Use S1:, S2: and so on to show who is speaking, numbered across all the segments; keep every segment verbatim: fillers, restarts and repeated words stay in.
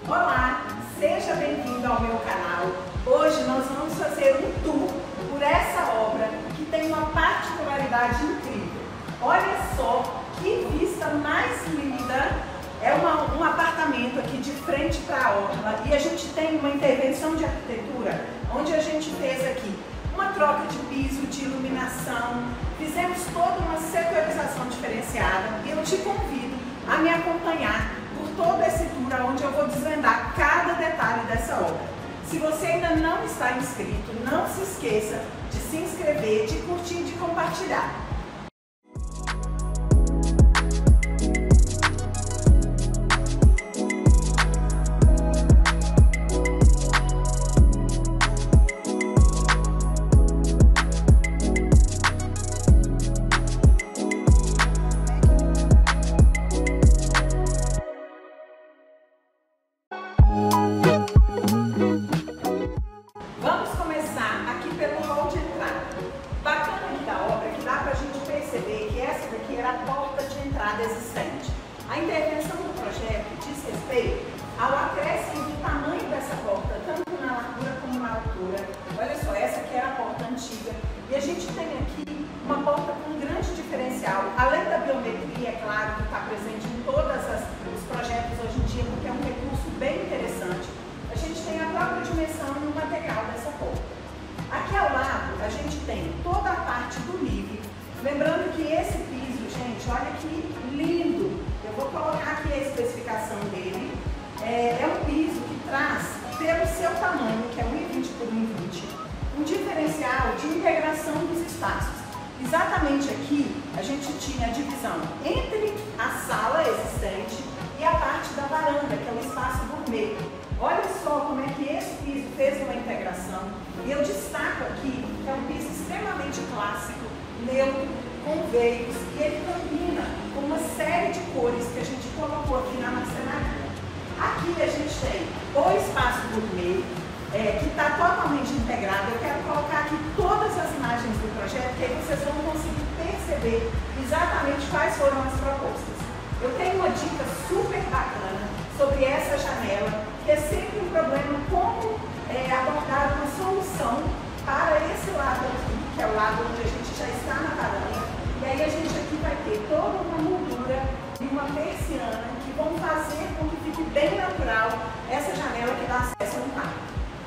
S1: Olá, seja bem-vindo ao meu canal. Hoje nós vamos fazer um tour por essa obra que tem uma particularidade incrível. Olha só que vista mais linda! É uma, um apartamento aqui de frente para a orla e a gente tem uma intervenção de arquitetura onde a gente fez aqui uma troca de piso, de iluminação, fizemos toda uma setorização diferenciada e eu te convido a me acompanhar por todo esse tour onde eu vou desvendar cada detalhe dessa obra. Se você ainda não está inscrito, não se esqueça de se inscrever, de curtir e de compartilhar. Vamos começar aqui pelo hall de entrada. Bacana aqui da obra que dá para a gente perceber que essa daqui era a porta de entrada existente. A intervenção do projeto diz respeito ao acréscimo do tamanho dessa porta, tanto na largura como na altura. Olha só, essa aqui era a porta antiga. E a gente tem aqui uma porta com um grande diferencial, além da biometria, é claro, que está presente em todos os projetos hoje em dia, porque é um recurso bem interessante. A gente tem a própria dimensão no material dessa porta. Aqui ao lado, a gente tem toda a parte do livre. Lembrando que esse piso, gente, olha que lindo! Eu vou colocar aqui a especificação dele. É, é um piso que traz, pelo seu tamanho, que é um e vinte por um e vinte, um diferencial de integração dos espaços. Exatamente aqui, a gente tinha a divisão entre a sala existente e a parte da varanda, que é o espaço gourmet. Olha só como é que esse piso fez uma integração. E eu destaco aqui que é um piso extremamente clássico, neutro, com veios, e ele combina com uma série de cores que a gente colocou aqui na marcenaria. Aqui a gente tem o espaço gourmet, é, que está totalmente integrado. Eu quero colocar aqui todas as imagens do projeto, que aí vocês vão conseguir perceber exatamente quais foram as propostas. Eu tenho uma dica super bacana sobre essa janela, que é sempre um problema como é, abordar uma solução para esse lado aqui, que é o lado onde a gente já está na varanda. E aí a gente aqui vai ter toda uma moldura e uma persiana que vão fazer com que fique bem natural essa janela que dá acesso ao quarto.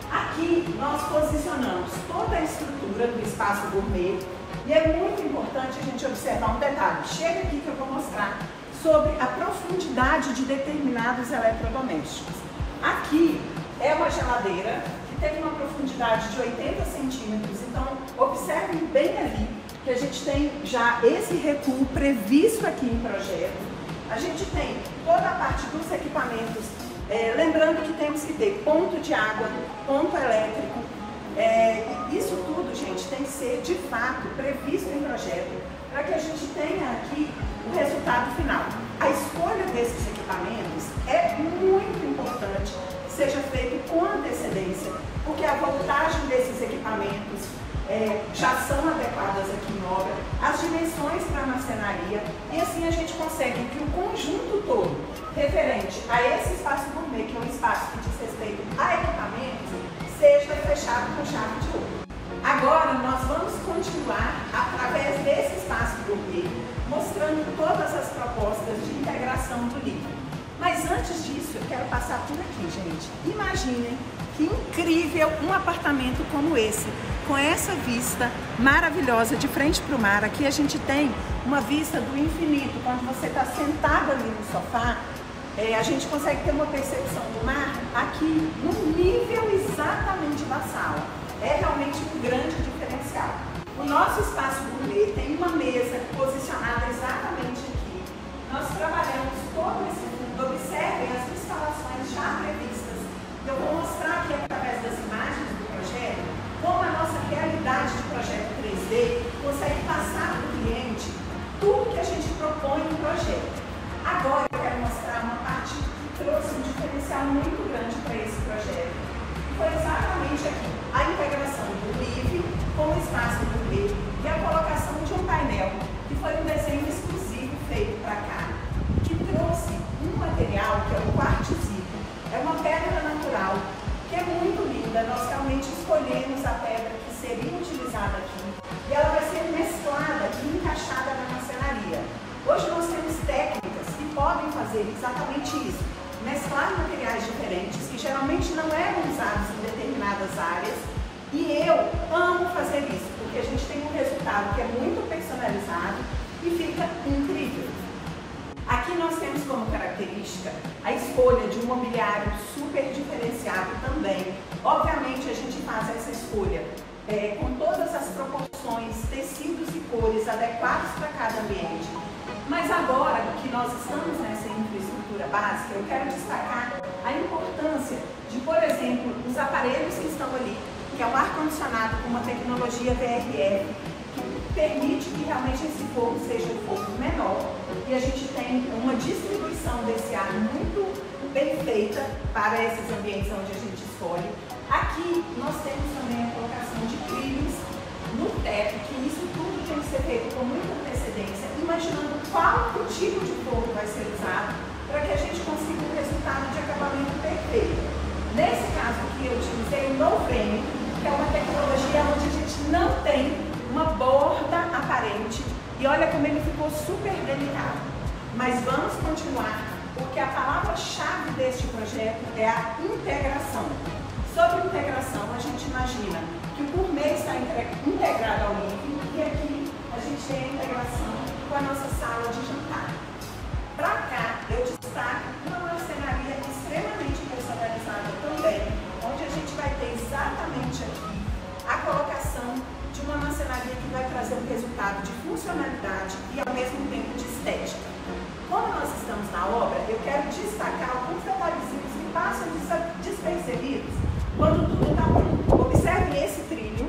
S1: Aqui nós posicionamos toda a estrutura do espaço gourmet e é muito importante a gente observar um detalhe. Chega aqui que eu vou mostrar sobre a profundidade de determinados eletrodomésticos. Aqui é uma geladeira que tem uma profundidade de oitenta centímetros, então observem bem ali que a gente tem já esse recuo previsto aqui em projeto. A gente tem toda a parte dos equipamentos, é, lembrando que temos que ter ponto de água, ponto elétrico, é, isso tudo, gente, tem que ser de fato previsto em projeto para que a gente tenha aqui o resultado final. A escolha desses equipamentos é muito importante que seja feito com antecedência, porque a voltagem desses equipamentos é, já são adequadas aqui em obra, as dimensões para a marcenaria, e assim a gente consegue que o conjunto todo, referente a esse espaço gourmet, que é um espaço que diz respeito a equipamentos, seja fechado com chave de ouro. Agora nós vamos continuar através desse espaço gourmet, mostrando todas as propostas de integração do livro. Mas antes disso, eu quero passar por aqui, gente. Imaginem que incrível um apartamento como esse, com essa vista maravilhosa de frente para o mar. Aqui a gente tem uma vista do infinito. Quando você está sentado ali no sofá, é, a gente consegue ter uma percepção do mar aqui no nível exatamente da sala. É realmente um grande diferencial. O nosso espaço gourmet tem uma mesa posicionada exatamente aqui. Nós trabalhamos todo esse fundo, observem as instalações já previstas. Eu vou mostrar aqui através das imagens do projeto como a nossa realidade de projeto três D consegue passar para o cliente tudo que a gente propõe no projeto. Agora eu quero mostrar uma parte que trouxe um diferencial muito grande para esse projeto. Foi exatamente aqui a integração do livre com o espaço gourmet e a colocação de um painel, que foi um desenho exclusivo feito para cá, que trouxe um material que é o quartzito. É uma pedra materiais diferentes que geralmente não eram usados em determinadas áreas, e eu amo fazer isso, porque a gente tem um resultado que é muito personalizado e fica incrível. Aqui nós temos como característica a escolha de um mobiliário super diferenciado também. Obviamente a gente faz essa escolha é, com todas as proporções, tecidos e cores adequados para cada ambiente. Mas agora que nós estamos nessa infraestrutura básica, eu quero destacar a importância de, por exemplo, os aparelhos que estão ali, que é um ar-condicionado com uma tecnologia V R F, que permite que realmente esse forno seja um forno menor, e a gente tem uma distribuição desse ar muito bem feita para esses ambientes onde a gente escolhe. Aqui nós temos também a colocação de trilhos no teto, que isso tudo tem que ser feito com muita antecedência, imaginando qual o tipo de forno vai ser usado para que a gente consiga um resultado de acabamento perfeito. Nesse caso aqui eu utilizei o No Frame, que é uma tecnologia onde a gente não tem uma borda aparente, e olha como ele ficou super delicado. Mas vamos continuar, porque a palavra-chave deste projeto é a integração. Sobre integração, a gente imagina que o gourmet está integrado ao living, e aqui a gente tem a integração com a nossa sala de jantar. Para cá, eu destaco uma marcenaria extremamente personalizada também, onde a gente vai ter exatamente aqui a colocação de uma marcenaria que vai trazer um resultado de funcionalidade e ao mesmo tempo de estética. Como nós estamos na obra, eu quero destacar alguns detalhezinhos que passam despercebidos quando tudo está pronto. Observe esse trilho.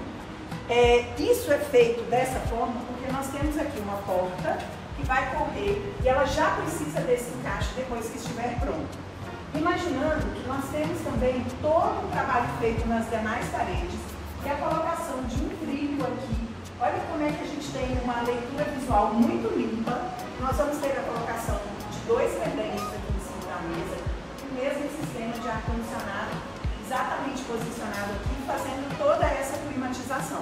S1: É, isso é feito dessa forma porque nós temos aqui uma porta que vai correr e ela já precisa desse encaixe depois que estiver pronto. Imaginando que nós temos também todo o trabalho feito nas demais paredes e a colocação de um trilho aqui. Olha como é que a gente tem uma leitura visual muito limpa. Nós vamos ter a colocação de dois pendentes aqui em cima da mesa, o mesmo sistema de ar-condicionado exatamente posicionado aqui, fazendo toda essa climatização.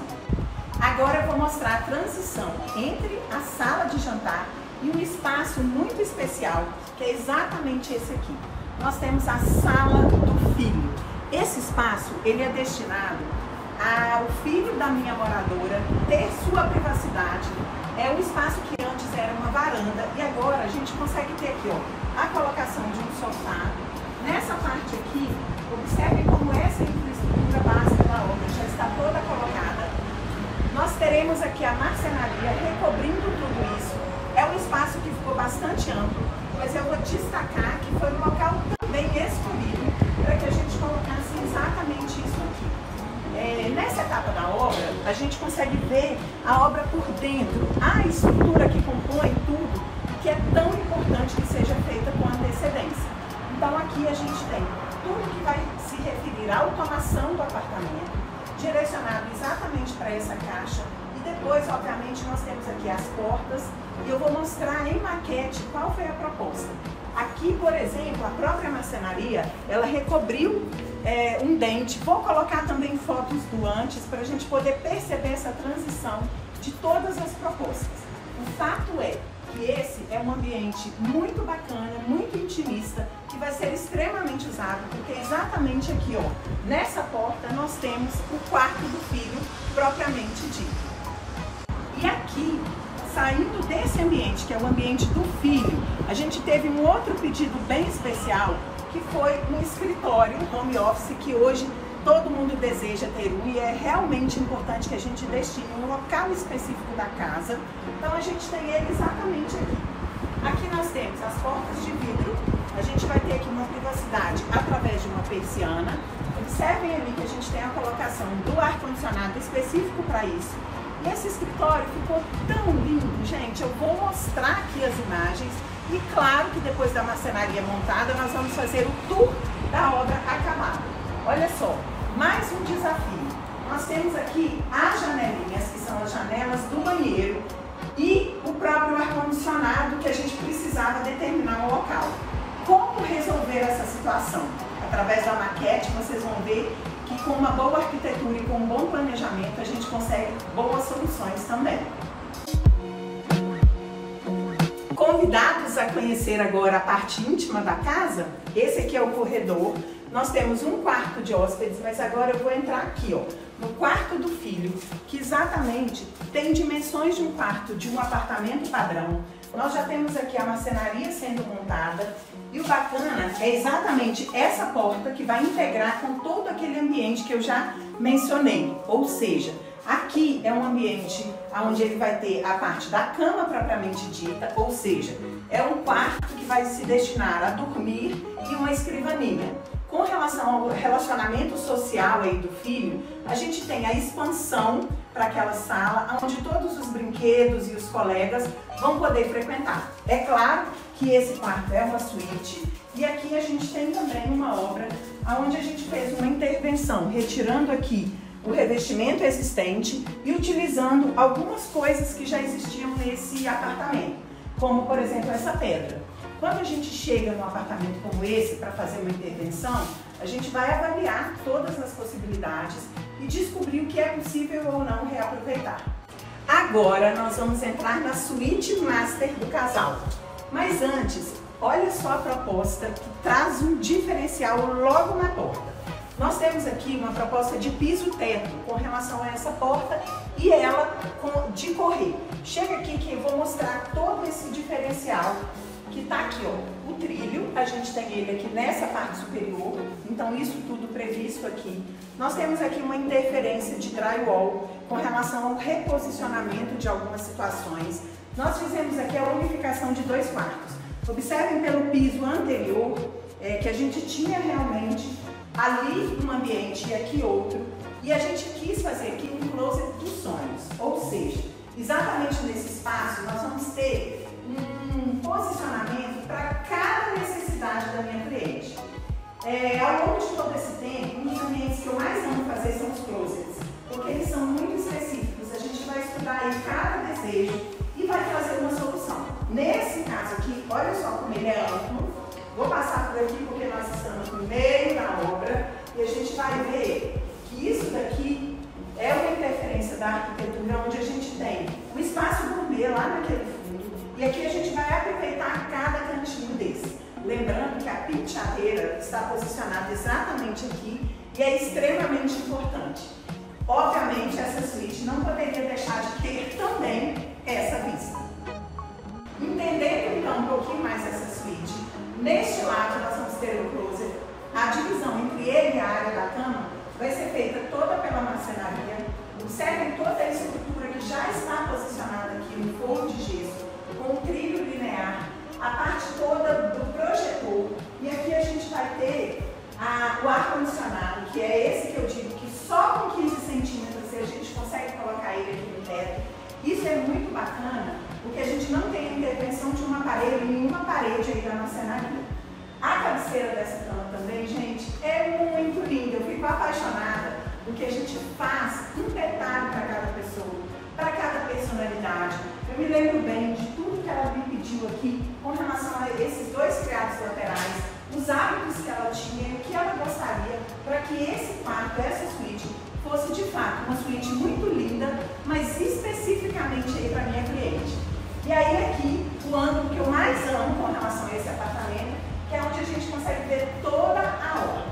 S1: Agora eu vou mostrar a transição entre a sala de jantar e um espaço muito especial, que é exatamente esse aqui. Nós temos a sala do filho. Esse espaço, ele é destinado ao filho da minha moradora ter sua privacidade. É um espaço que antes era uma varanda e agora a gente consegue ter aqui, ó, a colocação de um sofá. Nessa parte aqui, observe como essa infraestrutura básica da obra já está toda colocada. Nós teremos aqui a marcenaria recobrindo tudo isso. É um espaço que ficou bastante amplo, mas eu vou destacar que foi um local também escolhido para que a gente colocasse exatamente isso aqui. É, nessa etapa da obra, a gente consegue ver a obra por dentro, a estrutura que compõe tudo, que é tão importante que seja feita com antecedência. Então aqui a gente tem tudo que vai se referir à automação do apartamento, direcionado exatamente para essa caixa. E depois, obviamente, nós temos aqui as portas e eu vou mostrar em maquete qual foi a proposta. Aqui, por exemplo, a própria marcenaria, ela recobriu é, um dente. Vou colocar também fotos do antes para a gente poder perceber essa transição de todas as propostas. O fato é que esse é um ambiente muito bacana, muito intimista, que vai ser extremamente usado, porque exatamente aqui, ó, nessa porta nós temos o quarto do filho propriamente dito. E aqui, saindo desse ambiente, que é o ambiente do filho, a gente teve um outro pedido bem especial, que foi um escritório, um home office, que hoje todo mundo deseja ter um, e é realmente importante que a gente destine um local específico da casa. Então a gente tem ele exatamente aqui. Aqui nós temos as portas de vidro, a gente vai ter aqui uma privacidade através de uma persiana. Observem ali que a gente tem a colocação do ar-condicionado específico para isso. E esse escritório ficou tão lindo, gente. Eu vou mostrar aqui as imagens e claro que depois da marcenaria montada nós vamos fazer o tour da obra acabada. Olha só, mais um desafio. Nós temos aqui as janelinhas, que são as janelas do banheiro, e o próprio ar-condicionado que a gente precisava determinar o local. Como resolver essa situação? Através da maquete vocês vão ver que com uma boa arquitetura e com um bom planejamento a gente consegue boas soluções também. Convidados a conhecer agora a parte íntima da casa, esse aqui é o corredor. nós temos um quarto de hóspedes, mas agora eu vou entrar aqui, ó, no quarto do filho, que exatamente tem dimensões de um quarto de um apartamento padrão. Nós já temos aqui a marcenaria sendo montada e o bacana é exatamente essa porta que vai integrar com todo aquele ambiente que eu já mencionei. Ou seja, aqui é um ambiente onde ele vai ter a parte da cama propriamente dita, ou seja, é um quarto que vai se destinar a dormir e uma escrivaninha. Com relação ao relacionamento social aí do filho, a gente tem a expansão para aquela sala onde todos os brinquedos e os colegas vão poder frequentar. É claro que esse quarto é uma suíte e aqui a gente tem também uma obra onde a gente fez uma intervenção, retirando aqui o revestimento existente e utilizando algumas coisas que já existiam nesse apartamento, como por exemplo essa pedra. Quando a gente chega num apartamento como esse para fazer uma intervenção, a gente vai avaliar todas as possibilidades e descobrir o que é possível ou não reaproveitar. Agora nós vamos entrar na suíte master do casal. Mas antes, olha só a proposta que traz um diferencial logo na porta. Nós temos aqui uma proposta de piso-teto com relação a essa porta e ela de correr. Chega aqui que eu vou mostrar todo esse diferencial que está aqui, ó, o trilho, a gente tem ele aqui nessa parte superior, então isso tudo previsto aqui. Nós temos aqui uma interferência de drywall com relação ao reposicionamento de algumas situações. Nós fizemos aqui a unificação de dois quartos. Observem pelo piso anterior é, que a gente tinha realmente ali um ambiente e aqui outro, e a gente quis fazer aqui um closet dos sonhos, ou seja, exatamente nesse espaço nós vamos ter um posicionamento para cada necessidade da minha cliente. É, ao longo de todo esse tempo, um dos ambientes que eu mais amo fazer são os closets, porque eles são muito específicos, a gente vai estudar aí cada desejo e vai trazer uma solução. Nesse caso aqui, olha só como ele é amplo, vou passar por aqui porque nós estamos no meio da obra e a gente vai ver que isso daqui é uma interferência da arquitetura onde a gente tem o espaço gourmet lá naquele fundo e aqui a gente vai aproveitar cada cantinho desse. Lembrando que a penteadeira está posicionada exatamente aqui e é extremamente importante. Obviamente essa suíte não poderia deixar de ter também essa vista. Entendendo então um pouquinho mais essa suíte, neste lado nós vamos ter o closet. A divisão entre ele e a área da cama vai ser feita toda pela marcenaria. Observem toda a estrutura que já está posicionada aqui no forro de gesso, com o trilho linear, a parte toda do projetor. E aqui a gente vai ter a, o ar-condicionado, que é esse que eu digo que só com quinze centímetros a gente consegue colocar ele aqui no teto. Isso é muito bacana, porque a gente não tem a intervenção de um aparelho em nenhuma parede aí da marcenaria. A cabeceira dessa cama também, gente, é muito linda. Eu fico apaixonada porque a gente faz um detalhe para cada pessoa, para cada personalidade. Eu me lembro bem de tudo que ela me pediu aqui com relação a esses dois criados laterais, os hábitos que ela tinha e o que ela gostaria para que esse quarto, essa suíte, fosse de fato uma suíte muito linda, mas especificamente aí para minha cliente. E aí aqui, o ângulo que eu mais amo com relação a esse apartamento, que é onde a gente consegue ver toda a obra.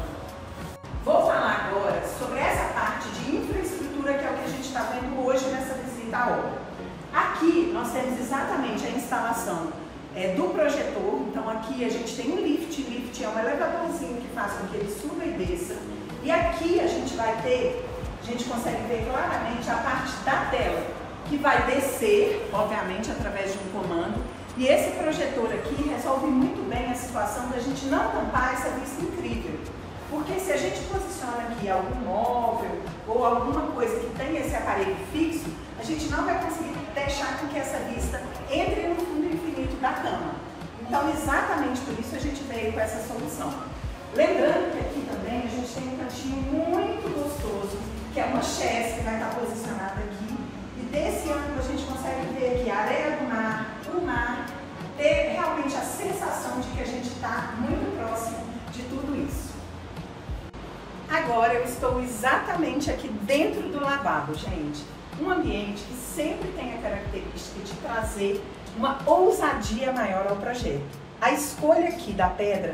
S1: Vou falar agora sobre essa parte de infraestrutura que é o que a gente está vendo hoje nessa visita à obra. Aqui nós temos exatamente a instalação é, do projetor, então aqui a gente tem um lift, lift é um elevadorzinho que faz com que ele suba e desça. E aqui a gente vai ter, a gente consegue ver claramente a parte da tela, que vai descer, obviamente, através de um comando. E esse projetor aqui resolve muito bem a situação da gente não tampar essa vista incrível. Porque se a gente posiciona aqui algum móvel ou alguma coisa que tenha esse aparelho fixo, a gente não vai conseguir deixar com que essa vista entre no fundo infinito da cama. Então, exatamente por isso a gente veio com essa solução. Lembrando que aqui também a gente tem um cantinho muito gostoso, que é uma chaise que vai estar posicionada aqui. E desse ângulo a gente consegue ver aqui a areia do mar, o mar, ter realmente a sensação de que a gente está muito próximo de tudo isso. Agora eu estou exatamente aqui dentro do lavabo, gente. Um ambiente que sempre tem a característica de trazer uma ousadia maior ao projeto. A escolha aqui da pedra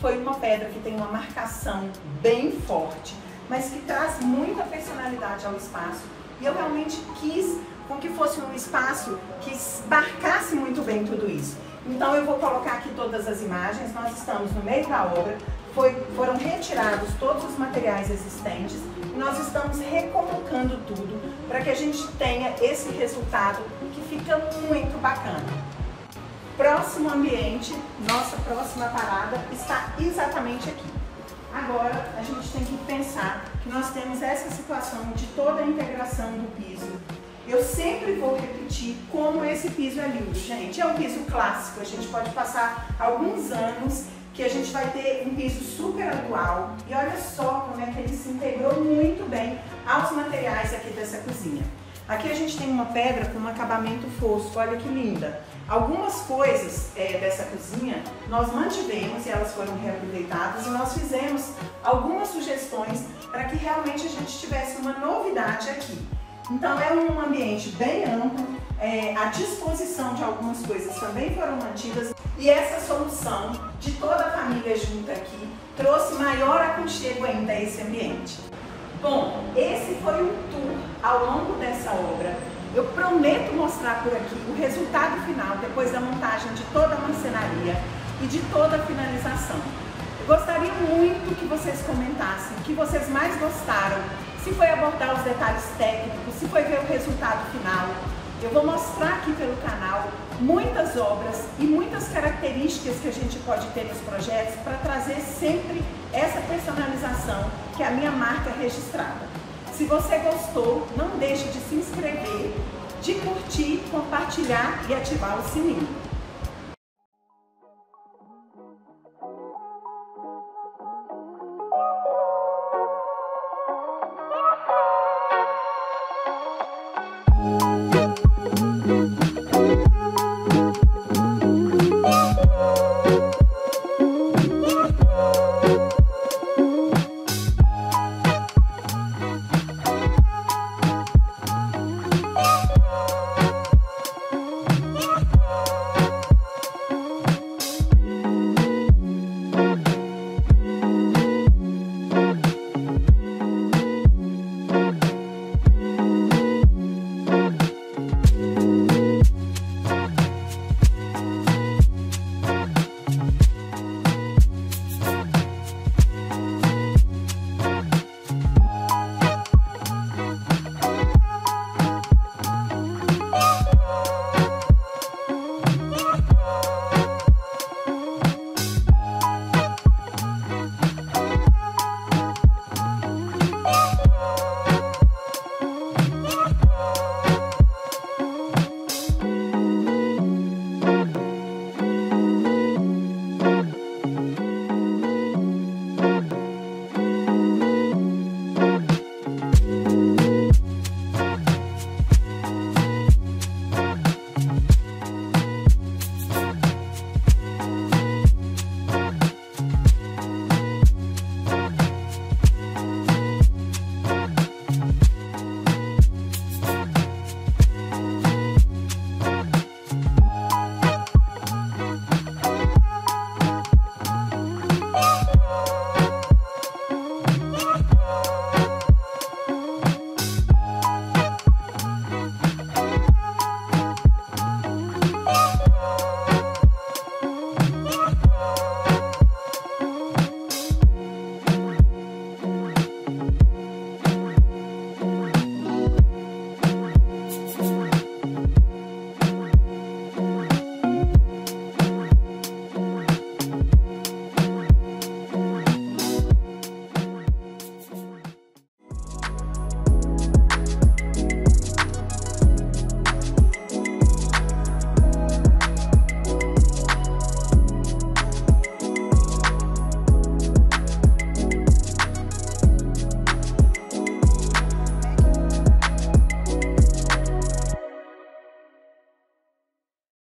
S1: foi uma pedra que tem uma marcação bem forte, mas que traz muita personalidade ao espaço. E eu realmente quis com que fosse um espaço que marcasse muito bem tudo isso. Então eu vou colocar aqui todas as imagens, nós estamos no meio da obra, foi, foram retirados todos os materiais existentes e nós estamos recolocando tudo para que a gente tenha esse resultado que fica muito bacana. Próximo ambiente, nossa próxima parada está exatamente aqui. Agora a gente tem que pensar que nós temos essa situação de toda a integração do piso. Eu sempre vou repetir como esse piso é lindo, gente. É um piso clássico, a gente pode passar alguns anos que a gente vai ter um piso super atual. E olha só como é que ele se integrou muito bem aos materiais aqui dessa cozinha. Aqui a gente tem uma pedra com um acabamento fosco, olha que linda. Algumas coisas é, dessa cozinha nós mantivemos e elas foram reaproveitadas e nós fizemos algumas sugestões para que realmente a gente tivesse uma novidade aqui. Então é um ambiente bem amplo, é, a disposição de algumas coisas também foram mantidas e essa solução de toda a família junta aqui trouxe maior aconchego ainda a esse ambiente. Bom, esse foi um tour ao longo dessa obra. Eu prometo mostrar por aqui o resultado final depois da montagem de toda a marcenaria e de toda a finalização. Eu gostaria muito que vocês comentassem o que vocês mais gostaram, se foi abordar os detalhes técnicos, se foi ver o resultado final. Eu vou mostrar aqui pelo canal muitas obras e muitas características que a gente pode ter nos projetos para trazer sempre essa personalização que é a minha marca registrada. Se você gostou, não deixe de se inscrever, de curtir, compartilhar e ativar o sininho.